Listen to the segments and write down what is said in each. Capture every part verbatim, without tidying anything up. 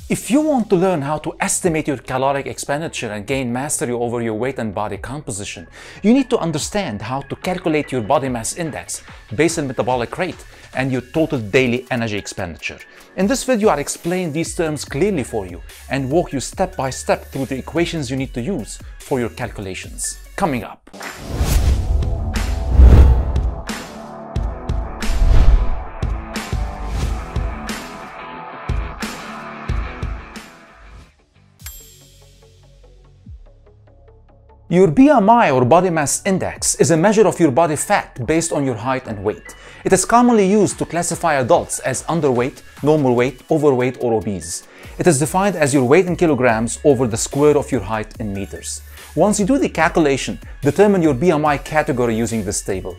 If you want to learn how to estimate your caloric expenditure and gain mastery over your weight and body composition, you need to understand how to calculate your body mass index, basal metabolic rate, and your total daily energy expenditure. In this video, I'll explain these terms clearly for you and walk you step by step through the equations you need to use for your calculations. Coming up. Your B M I or body mass index is a measure of your body fat based on your height and weight. It is commonly used to classify adults as underweight, normal weight, overweight, or obese. It is defined as your weight in kilograms over the square of your height in meters. Once you do the calculation, determine your B M I category using this table.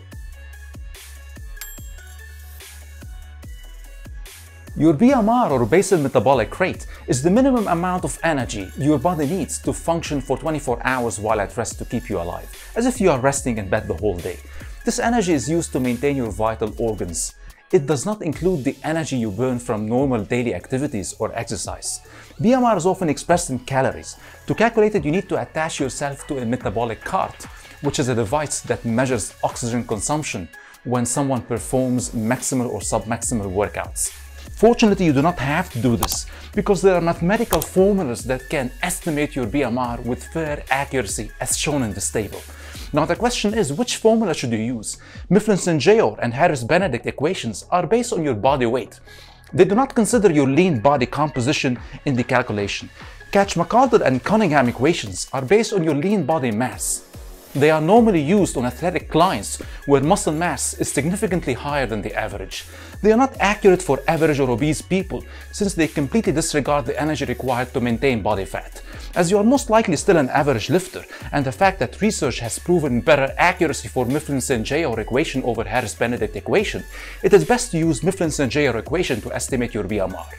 Your B M R or basal metabolic rate is the minimum amount of energy your body needs to function for twenty-four hours while at rest to keep you alive, as if you are resting in bed the whole day. This energy is used to maintain your vital organs. It does not include the energy you burn from normal daily activities or exercise. B M R is often expressed in calories. To calculate it, you need to attach yourself to a metabolic cart, which is a device that measures oxygen consumption when someone performs maximal or submaximal workouts. Fortunately, you do not have to do this because there are mathematical formulas that can estimate your B M R with fair accuracy as shown in this table. Now the question is, which formula should you use? Mifflin-Saint-Jeor and Harris-Benedict equations are based on your body weight. They do not consider your lean body composition in the calculation. Catch-McCardle and Cunningham equations are based on your lean body mass. They are normally used on athletic clients where muscle mass is significantly higher than the average. They are not accurate for average or obese people since they completely disregard the energy required to maintain body fat. As you are most likely still an average lifter, and the fact that research has proven better accuracy for Mifflin-Saint-Jeor equation over Harris-Benedict equation, it is best to use Mifflin-Saint-Jeor equation to estimate your B M R.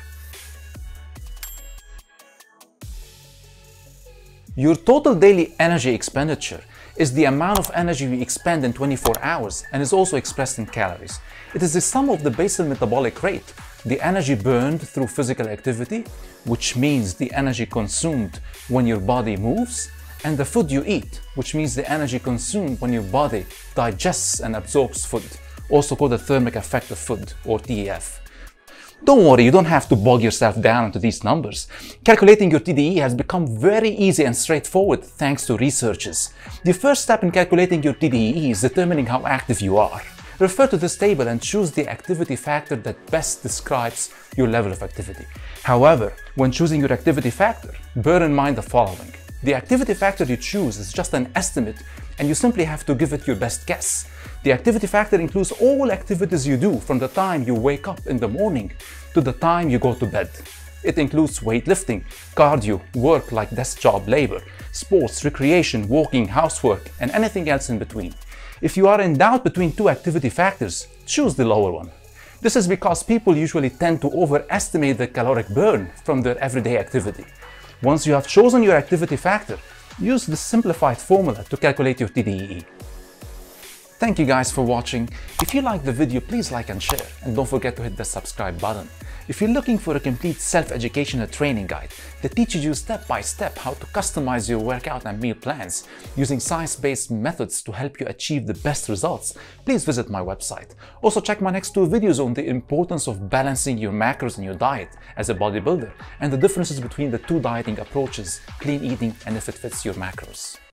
Your total daily energy expenditure is the amount of energy we expend in twenty-four hours and is also expressed in calories. It is the sum of the basal metabolic rate, the energy burned through physical activity, which means the energy consumed when your body moves, and the food you eat, which means the energy consumed when your body digests and absorbs food, also called the thermic effect of food, or T E F. Don't worry, you don't have to bog yourself down into these numbers. Calculating your T D E E has become very easy and straightforward thanks to researchers. The first step in calculating your T D E E is determining how active you are. Refer to this table and choose the activity factor that best describes your level of activity. However, when choosing your activity factor, bear in mind the following. The activity factor you choose is just an estimate and you simply have to give it your best guess. The activity factor includes all activities you do from the time you wake up in the morning to the time you go to bed. It includes weightlifting, cardio, work like desk job labor, sports, recreation, walking, housework, and anything else in between. If you are in doubt between two activity factors, choose the lower one. This is because people usually tend to overestimate the caloric burn from their everyday activity. Once you have chosen your activity factor, use the simplified formula to calculate your T D E E. Thank you guys for watching. If you liked the video, please like and share, and don't forget to hit the subscribe button. If you're looking for a complete self-educational training guide that teaches you step by step how to customize your workout and meal plans using science-based methods to help you achieve the best results, please visit my website. Also check my next two videos on the importance of balancing your macros in your diet as a bodybuilder and the differences between the two dieting approaches, clean eating and if it fits your macros.